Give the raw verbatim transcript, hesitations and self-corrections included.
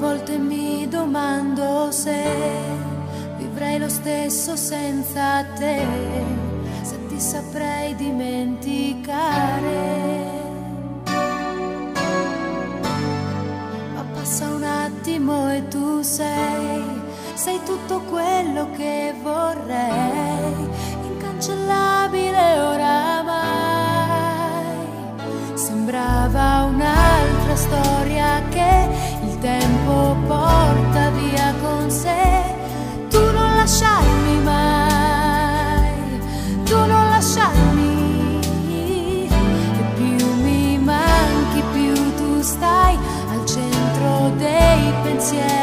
volte mi domando se vivrei lo stesso senza te, se ti saprei dimenticare. Ma passa un attimo e tu sei, sei tutto quello che vorrei, incancellabile oramai. Sembrava un'altra storia che il tempo porta via con sé. Tu non lasciarmi mai, tu non lasciarmi, e più mi manchi più tu stai al centro dei pensieri.